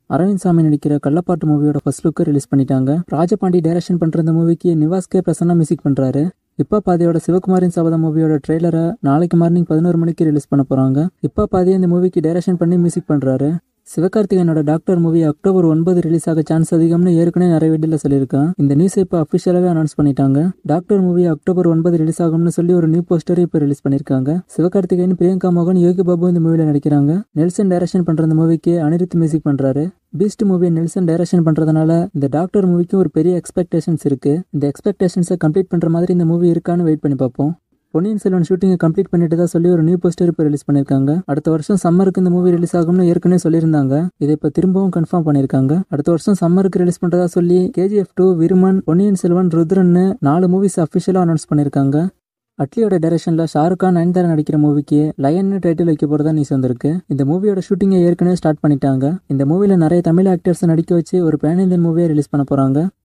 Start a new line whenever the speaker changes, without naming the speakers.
அரவிந்த் சாமி நடிக்கிற கள்ளப்பாட்டு மூவியோட ஃபர்ஸ்ட் லுக் ரிலீஸ் பண்ணிட்டாங்க. ராஜபாண்டி டைரக்ஷன் பண்ற இந்த மூவிக்கு நிவாஸ் கே பிரசன்னா மியூசிக் பண்றாரு. இப்ப பாதியோட சிவகுமாரின் சபதம் மூவியோட ட்ரெய்லரை நாளைக்கு மார்னிங் 11 மணிக்கு ரிலீஸ் பண்ண போறாங்க. இப்ப பாதி இந்த மூவிக்கு டைரக்ஷன் பண்ணி மியூசிக் பண்றாரு. சிவகார்த்திகேயனோட டாக்டர் மூவி அக்டோபர் 9 ரிலீஸ் ஆக சான்ஸ் அதிகம்னு ஏற்கனவே நிறைய வீடியோல சொல்லியிருக்கான். இந்த நியூஸ் இப்ப அபிஷியலாவே அனௌன்ஸ் பண்ணிட்டாங்க. டாக்டர் மூவி அக்டோபர் 9 ரிலீஸ் ஆகும்னு சொல்லி ஒரு நியூ போஸ்டர் இப்ப ரிலீஸ் பண்ணிருக்காங்க. சிவகார்த்திகேயன், பிரியங்கா மோகன், யோகி பாபு இந்த மூவில நடிக்கிறாங்க. நெல்சன் டைரக்ஷன் பண்ற இந்த மூவிக்கு அனிருத் மியூசிக் பண்றாரு. பீஸ்ட் மூவியை நெல்சன் டைரக்ஷன் பண்றதுனால இந்த டாக்டர் மூவிக்கு ஒரு பெரிய எக்ஸ்பெக்டேஷன்ஸ் இருக்கு. இந்த எக்ஸ்பெக்டேஷன்ஸை கம்ப்ளீட் பண்ற மாதிரி இந்த மூவி இருக்கான்னு வெயிட் பண்ணி பார்ப்போம். பொன்னியின் செல்வன் ஷூட்டிங்கை கம்ப்ளீட் பண்ணிட்டு தான் சொல்லி ஒரு நியூ போஸ்டர் இப்போ ரிலீஸ் பண்ணியிருக்காங்க. அடுத்த வருஷம் சம்மருக்கு இந்த மூவி ரிலீஸ் ஆகும்னு ஏற்கனவே சொல்லியிருந்தாங்க. இதை இப்போ திரும்பவும் கன்ஃபார்ம் பண்ணியிருக்காங்க. அடுத்த வருஷம் சம்மருக்கு ரிலீஸ் பண்றதா சொல்லி KGF 2, விருமன், பொன்னியின் செல்வன், ருத்ரன்னு 4 மூவிஸ் அஃபிஷியலாக அனௌன்ஸ் பண்ணியிருக்காங்க. அட்லியோட டைரக்ஷன்ல ஷாருக் கான், நயன்தாரா நடிக்கிற மூவிக்கு லயன்னு டைட்டில் வைக்க போறதா நியூஸ் வந்திருக்கு. இந்த மூவியோட ஷூட்டிங்கை ஏற்கனவே ஸ்டார்ட் பண்ணிட்டாங்க. இந்த மூவில நிறைய தமிழ் ஆக்டர்ஸ் நடிக்க வச்சு ஒரு பேன் இந்தியன் மூவியை ரிலீஸ் பண்ண போறாங்க.